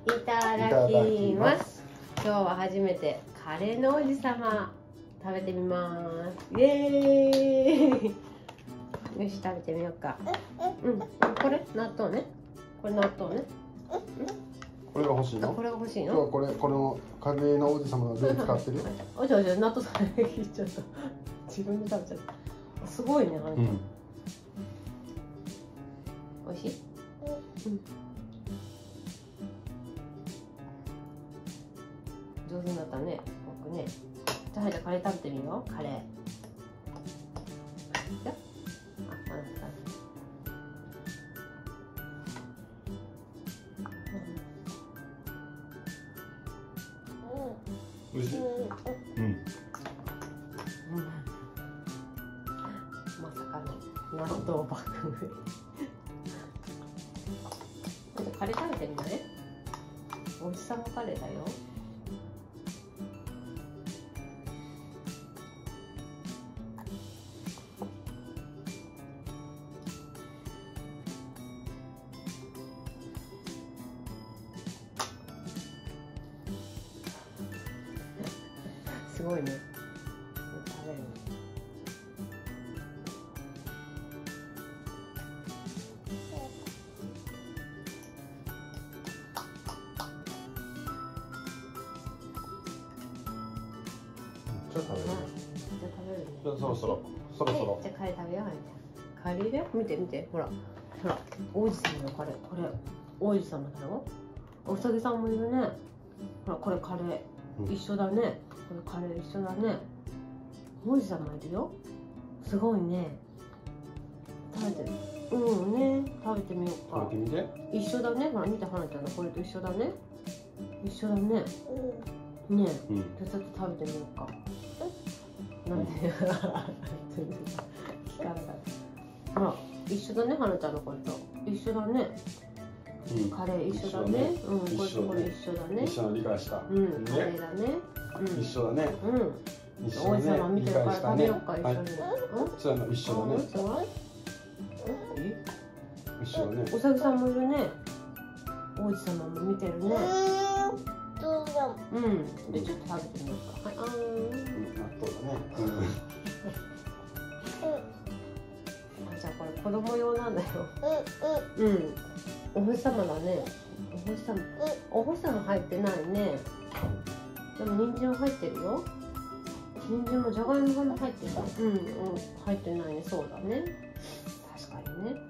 いただきます。今日は初めてカレーの王子様食べてみます。イエーイ。よし、食べてみようか。うん、これ納豆ね。これ納豆ね。 これが欲しいの？ これが欲しいの？ 今日はこのカレーの王子様のルー使ってる？ おじゃおじゃ納豆され切っちゃった。自分で食べちゃった。すごいね、あれ。美味しい？うん。上手になったね、僕ね。じゃあカレー食べてみよう。カレー。じゃあ、 美味しい。 まさかの納豆爆食い。カレー食べてみない？美味しさのカレーだよ。すごいね。食べる。 じゃあ食べる。 じゃあそろそろ。 じゃあカレー食べよう。カレーだよ。見て見て。ほら王子様のカレー。これ王子様だよ。おさぎさんもいるね。ほらこれカレー一緒だね。これカレー一緒だね。王子様いるよ。すごいね。食べてる。ね、食べてみようか。 食べてみて。 一緒だね。ほら見て、はなちゃんのこれと一緒だね。一緒だね。ねえ、じゃあちょっと食べてみようか。なんで聞かなかった。ほら一緒だね、はなちゃんのこれと一緒だね。カレー一緒だね。これとこれ一緒だね。 一緒の理解した。 カレーだね。 一緒だね。 王子様見てるから食べようか、一緒に。 そうやな、一緒だね。一緒だね。 おさぎさんもいるね。王子様も見てるね。で、ちょっと食べてみようか。納豆だね。 じゃあこれ子供用なんだよ。お星様だね。お星様入ってないね。でも人参は入ってるよ。人参もじゃがいもも入ってる。入ってないね。そうだね。確かにね。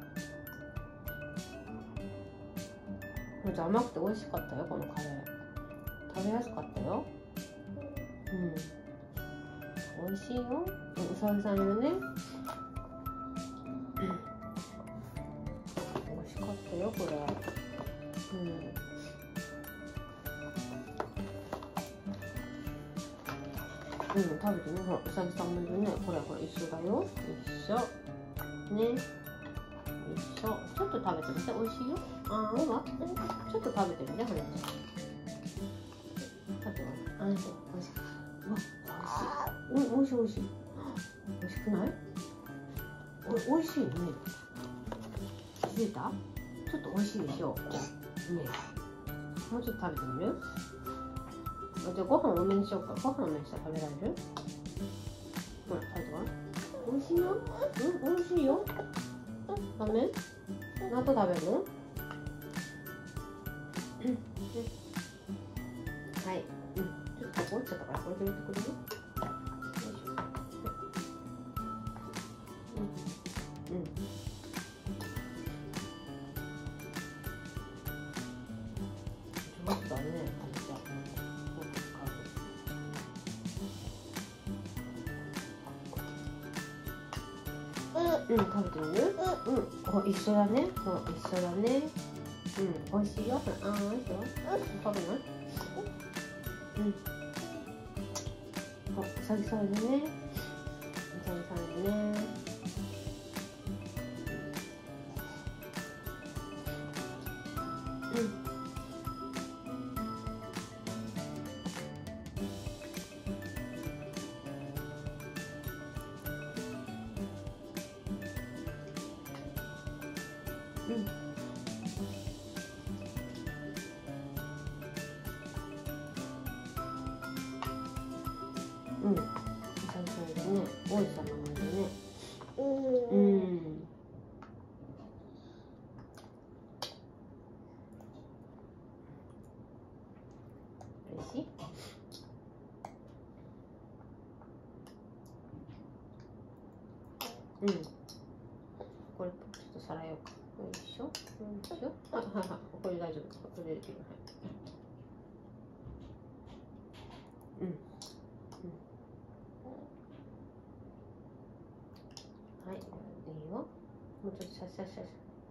じゃあ甘くて美味しかったよ、このカレー。食べやすかったよ。美味しいよ。うさぎさんいるね。美味しかったよ、これ。食べてね。ほら、うさぎさんもいるね。これ一緒だよ。一緒。ね。一緒。ちょっと食べてみて。美味しいよ。ちょっと食べてみて、はなちゃん。食べてみて。美味しい。美味しい。美味しい。美味しくない？美味しいね。気づいた？ちょっと美味しいでしょ。ね。もうちょっと食べてみる？じゃあご飯多めにしようか。ご飯多めにしたら食べられる？ほら、食べてごらん。美味しいよ。美味しいよ。ダメ？納豆食べるの？はい。ちょっとここ落ちちゃったからこれで入れてくれる？上手だね。食べてみる？一緒だね。一緒だね。美味しいよ。美味しいよ。食べない？うさぎさんいるね。うさぎさんいるね。 うん。うさぎさんいるね。王子様もいるね。うん。嬉しい。うん。これちょっとさらようか。よいしょ。よいしょ。はいはいはい。これ大丈夫。これでできる。はい。うん。はい。いいよ。もうちょっとシャシャシャシャ。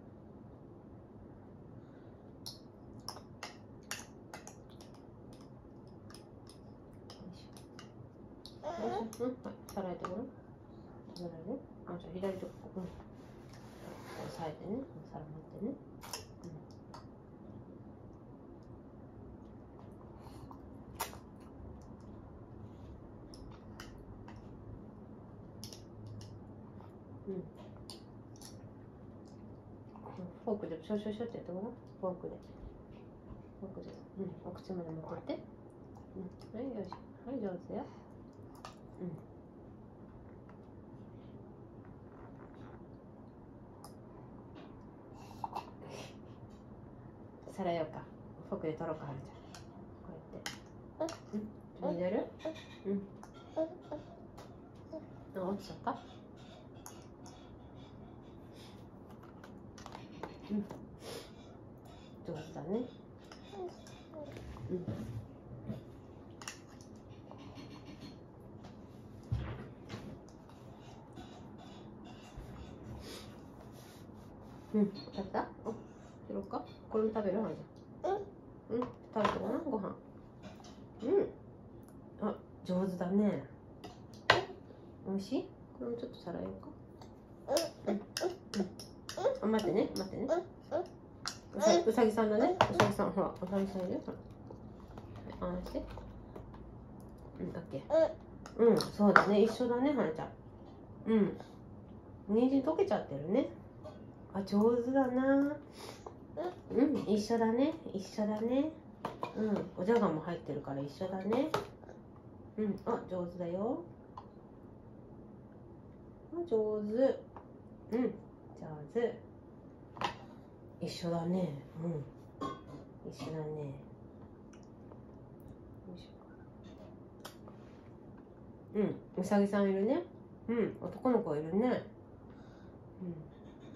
うん、はい、さらえてごらん。さらえる？あ、じゃあ左とこ、うん。押さえてね。さら持ってね。うん。フォークでショショショってやってごらん。フォークで。フォークで。うん。お口まで持ってって。うん。はい、よし。はい、上手よ。うん。さらようか。フォークで取ろうか、はるちゃん。こうやって。うん。見れる？うん。あ、落ちちゃった？うん。上手だね。うん。うん。食べた？あ、切ろうか。これも食べる？はるちゃん。うん。食べてごらん、ご飯。うん。あ、上手だね。おいしい？これもちょっとさらえようか。うん。うん。あ、待ってね、待ってね。うさぎさんだね。うさぎさん、ほら、うさぎさんいるよ。はい、ああして。うん、オッケー。うん、そうだね、一緒だね、はなちゃん。うん。人参溶けちゃってるね。あ、上手だな。うん、一緒だね、一緒だね。うん、おじゃがも入ってるから一緒だね。うん、あ、上手だよ。あ、上手。うん、上手。一緒だね。うん。一緒だね。よいしょ。うん、うさぎさんいるね。うん、男の子いるね。うん。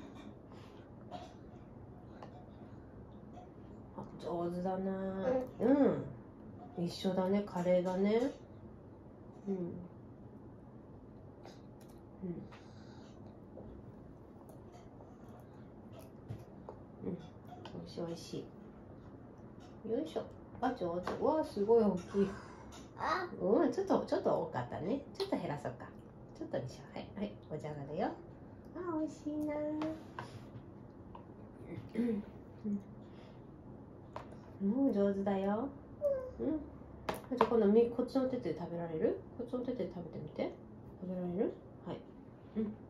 あ、上手だな。うん。一緒だね、カレーだね。うん。うん。うん。おいしいおいしい。よいしょ。あ、上手。わあ、すごい大きい。うん、ちょっと多かったね。ちょっと減らそうか。ちょっとにしよう。はい、はい、おじゃがだよ。あ、美味しいな。うん、上手だよ。うん。じゃあ今度こっちの手で食べられる？こっちの手で食べてみて。食べられる？はい。うん。はい、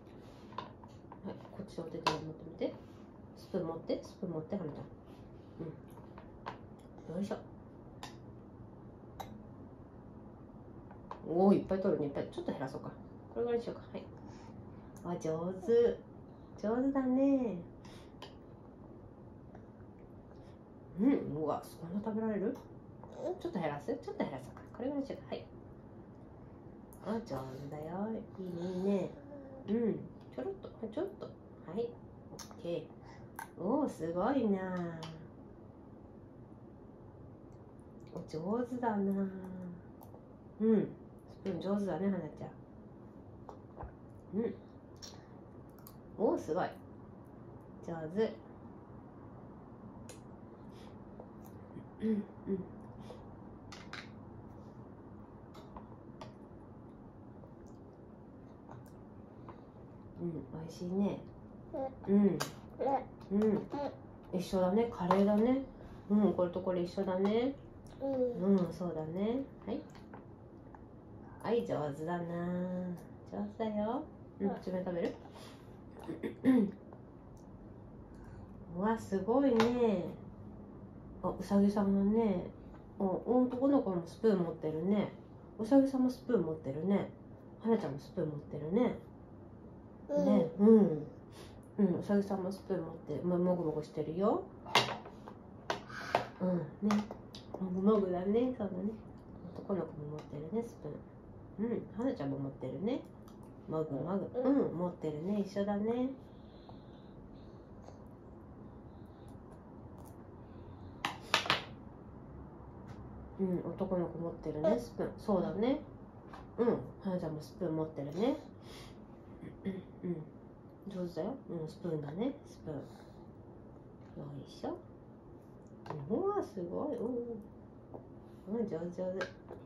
こっちの手で持ってみて。スプーン持って、スプーン持って、はるちゃん。うん。よいしょ。おお、いっぱい取るね、いっぱい。ちょっと減らそうか。これぐらいにしようか。はい。あ、上手。上手だね。うん、うわ、そんな食べられる？ちょっと減らす？ちょっと減らそうか。これぐらいにしようか。はい。あ、上手だよ。いいね、いいね。うん。ちょろっと、ちょっと。はい。オッケー。おお、すごいな。お、上手だな。うん。スプーン上手だね、はなちゃん。うん。おお、すごい。上手。うん、うん。うん、美味しいね。うん。うん。一緒だね、カレーだね。うん、これとこれ一緒だね。うん、そうだね。はい。はい、上手だな。上手だよ。うん、自分で食べる？うわ、すごいね。あ、うさぎさんがね。お、男の子もスプーン持ってるね。 うさぎさんもスプーン持ってるね。はなちゃんもスプーン持ってるね。ね、うん。うん、うさぎさんもスプーン持ってもぐもぐしてるよ。うん、ね。もぐもぐだね。そうだね。男の子も持ってるね、スプーン。うん、はなちゃんも持ってるね。もぐもぐ。うん、持ってるね。一緒だね。うん、男の子持ってるね、スプーン。そうだね。うん、はなちゃんもスプーン持ってるね。うん、上手だよ。うん、スプーンだね、スプーン。よいしょ。うわ、すごい。うん、上手上手。いいよ。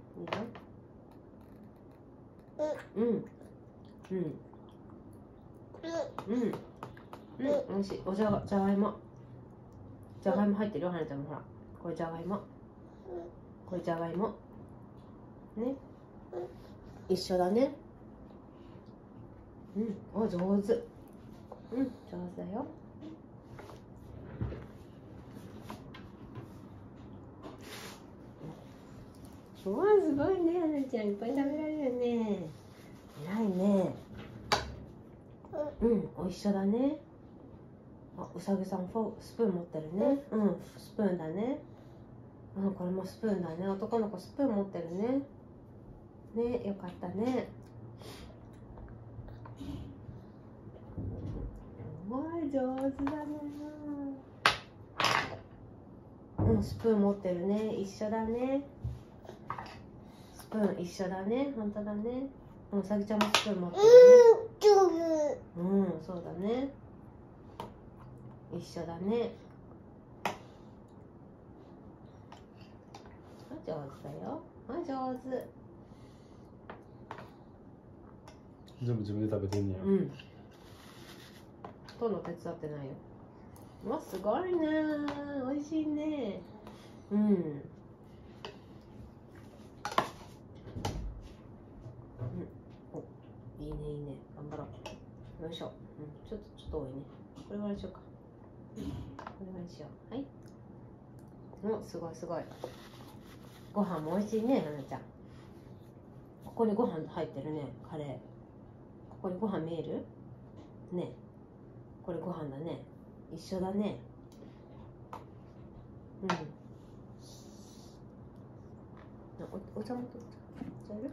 うん。うん。うん。うん、おいしい。じゃがいも。じゃがいも入ってるよ、はなちゃんも。ほら。これじゃがいも。これじゃがいも。ね。一緒だね。うん、お、上手。うん、上手だよ。うわ、すごいね、はなちゃん。いっぱい食べられるね。偉いね。うん、お一緒だね。あ、うさぎさんスプーン持ってるね。うん、スプーンだね。うん、これもスプーンだね。男の子スプーン持ってるね。ね、よかったね。うわ、上手だね。うん、スプーン持ってるね。一緒だね。スプーン一緒だね。本当だね。うさぎちゃんもスプーン持ってるね。うん、そうだね。一緒だね。上手だよ。上手。 全部自分で食べてんねや。 うん。ほとんど手伝ってないよ。うわ、すごいね。美味しいね。うん。いいね、いいね。頑張ろう。よいしょ。ちょっと多いね。これぐらいにしようか。これぐらいにしよう。はい。すごいすごい。ご飯も美味しいね、はなちゃん。ここにご飯入ってるね、カレー。ここにご飯見える？ね。これご飯だね。一緒だね。うん。お茶もとお茶いる？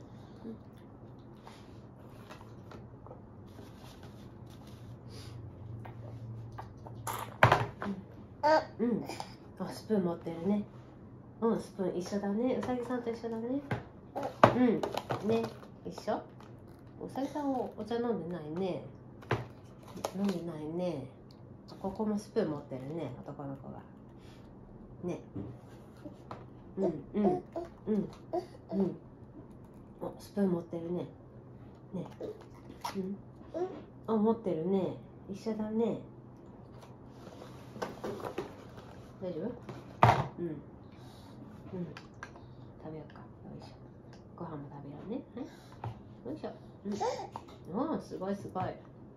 うん。あ、スプーン持ってるね。うん、スプーン一緒だね。うさぎさんと一緒だね。うん。ね、一緒？うさぎさんお茶飲んでないね。飲んでないね。ここもスプーン持ってるね、男の子が。ね。うん。お、スプーン持ってるね。ね。あ、持ってるね。一緒だね。大丈夫？食べようか。よいしょ。ご飯も食べようね。よいしょ。すごいすごい。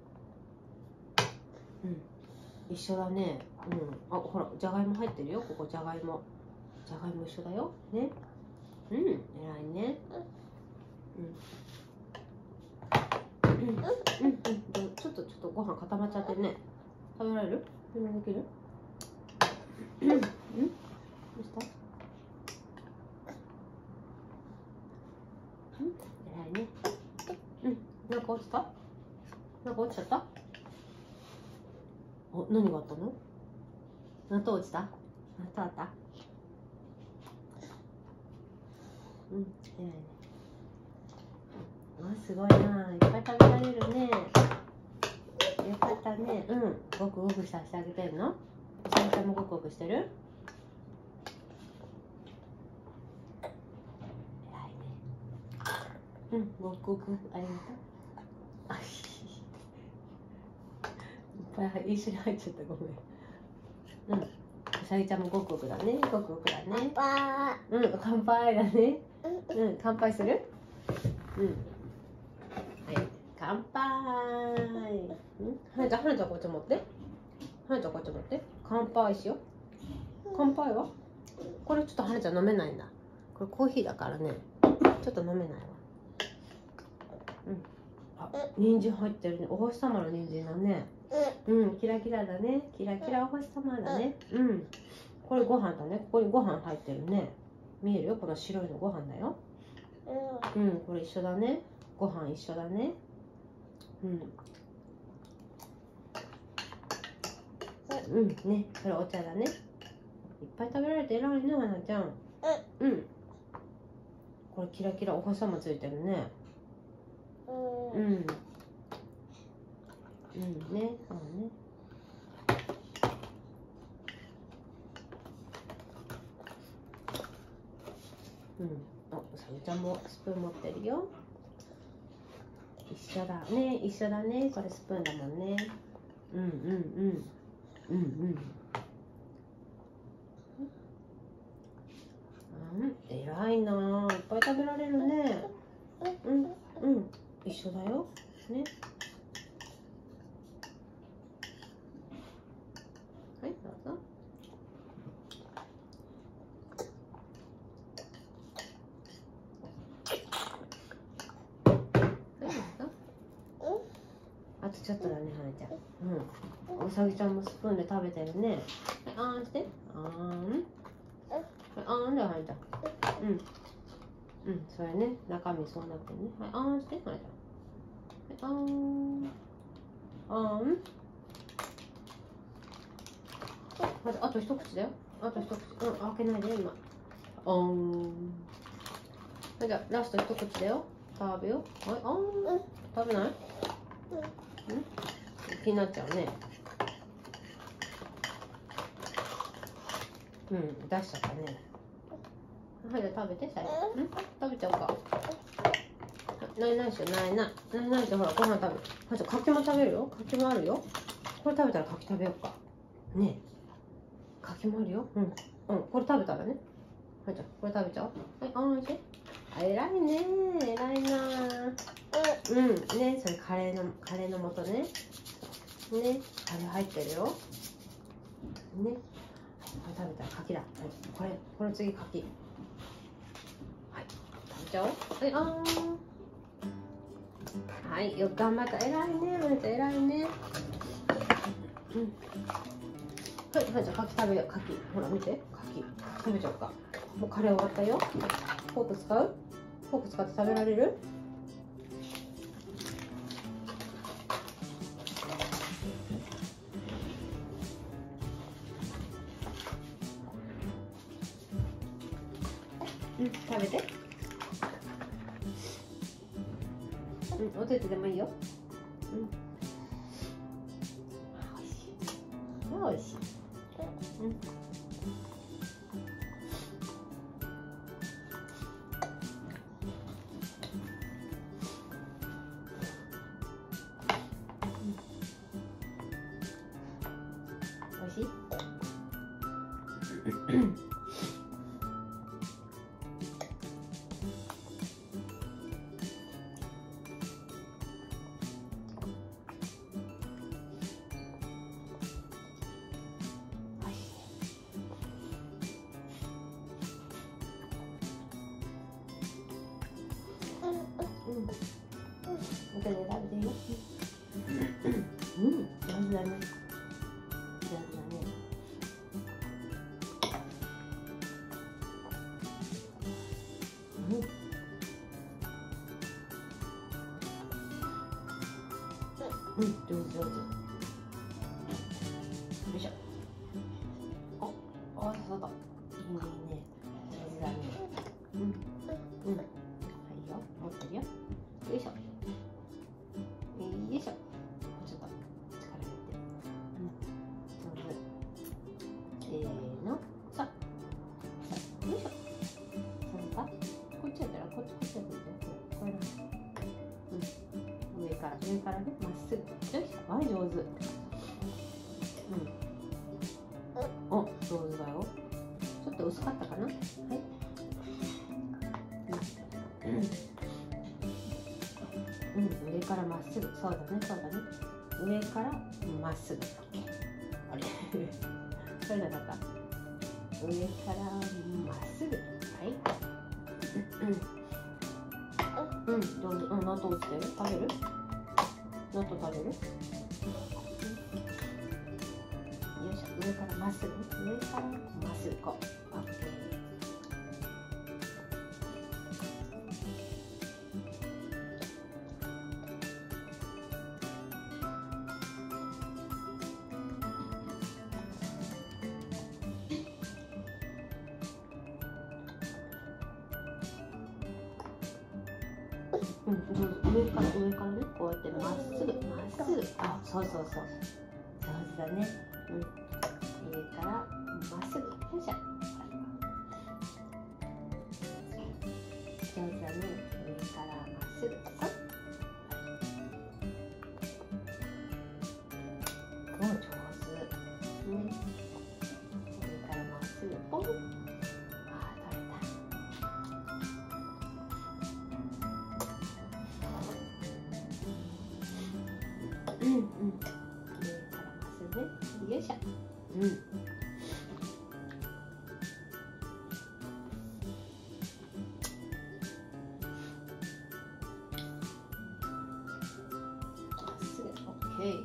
一緒だね。あ、ほら、じゃがいも入ってるよ。ここじゃがいも。じゃがいも一緒だよ。ね。偉いね。ちょっとご飯固まっちゃってね。食べられる？できる？どうした？偉いね。なんか落ちた？なんか落ちちゃった？お、何があったの？納豆落ちた？納豆あった？偉いね。すごいな。いっぱい食べられるね。よかったね。ごくごくさせてあげてんの？うさぎちゃんもごくごくしてる？偉いね。ごくごくありがとう。あ、いっぱい一緒に入っちゃった。ごめん。うさぎちゃんもごくごくだね。ごくごくだね。乾杯だね。乾杯する？はい、乾杯。はなちゃんこっち持って。はなちゃんこっち持って。乾杯しよう。乾杯は？これちょっとはなちゃん飲めないんだ。これコーヒーだからね。 ちょっと飲めないわ。あ、人参入ってるね。お星様の人参だね。キラキラだね。キラキラお星様だね。これご飯だね。ここにご飯入ってるね。見えるよ、この白いのご飯だよ。これ一緒だね。ご飯一緒だね。ね、これお茶だね。いっぱい食べられて偉いね、はなちゃん。これキラキラお星様ついてるね。ね、そうね。うさぎちゃんもスプーン持ってるよ。一緒だね、一緒だね。これスプーンだもんね。偉いなあ、いっぱい食べられるね。一緒だよ。ね。はい、どうぞ。あとちょっとだね、はなちゃん。うさぎちゃんもスプーンで食べてるね。あーんして。あーんだよ、はなちゃん。それね、中身そうなってるね。はい、あーんして、はなちゃん。はい、あと一口だよ。あと一口。開けないで、今。じゃあ、ラスト一口だよ。食べよう。はい、食べない？気になっちゃうね。出しちゃったね。はい、じゃあ食べて、最後。食べちゃおうか。ないしょ、ないしょ、ほら、ご飯食べる。はい、じゃあ、柿も食べるよ。柿もあるよ。これ食べたら柿食べようか。ねえ。柿もあるよ。これ食べたらね。はい、じゃあ、これ食べちゃおう。はい、おいしい。偉いね。偉いな。ね、それカレーの素ね。ね、カレー入ってるよ。ね。これ食べたら柿だ。はい、これ次柿。はい、食べちゃおう。はい、よく頑張った。偉いね。まなちゃん偉いね。はい、じゃあ柿食べよう。柿。ほら見て。柿。食べちゃおうか。もうカレー終わったよ。フォーク使う？フォーク使って食べられる？食べて。お手手でもいいよ。おいしい。おいしい。おいしい。お手で食べていいよ。上手だね。上手だね。上手。よいしょ。そうだ。いいね。上手だね。はいよ。持ってるよ。よいしょ。よいしょ。ちょっと力入れて。上手。せーの。さあ。よいしょ。そうか。こっちやったら、こっちやったら。これだ。上からね、まっすぐ。よいしょ。はい、上手。上手だよ。ちょっと薄かったかな。はい。上からまっすぐ。そうだね。上からまっすぐ。あれそれなかった。上からまっすぐ。はい。 うん、どうぞ。うん、納豆落ちてる。食べる？納豆食べる？よいしょ。上からまっすぐ。上からまっすぐこう。オッケー。うん、上からね、こうやってまっすぐ、あ、そうそうそう。上手だね。うん。上からまっすぐ。よいしょ。上手だね。上からまっすぐ。そう。お、上手。ね。上からまっすぐ。ポン。あ、取れた。うんうん。上からまっすぐね。よいしょ。うん。まっすぐ。オッケー。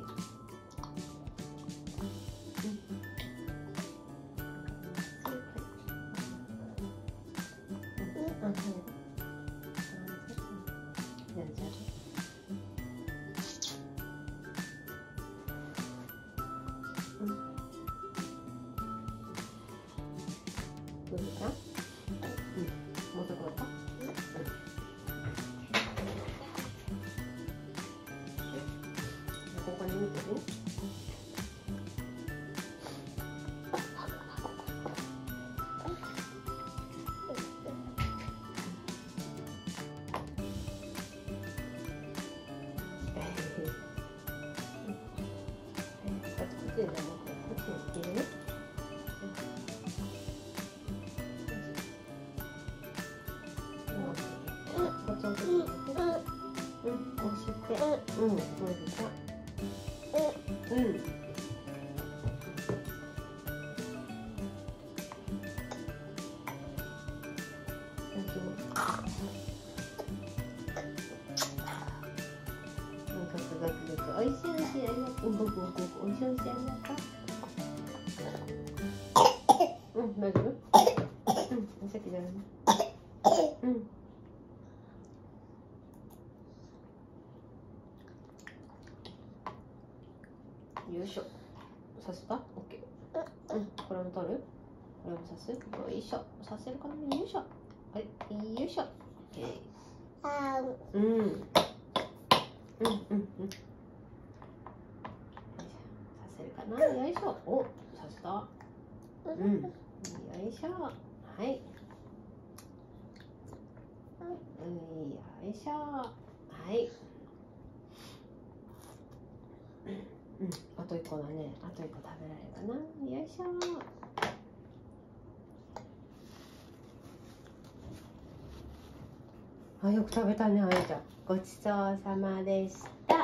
どうですか？うん。もうちょっとか？ここに見てね。おいしいおいしい、ありがとう。おいしいおいしい、ありがとう。うん、大丈夫？うん、お酒じゃない。うん。よいしょ。させた？オッケー。うん、これも取る？これもさす？よいしょ。させるかな？よいしょ。はい、よいしょ。オッケー。うん。うんうんうん。させるかな？よいしょ。お、させた。うん。よいしょ。はい。よいしょ。はい。うん、あと1個だね。あと1個食べられるかな。よいしょ。あ、よく食べたね、あやちゃん。ごちそうさまでした。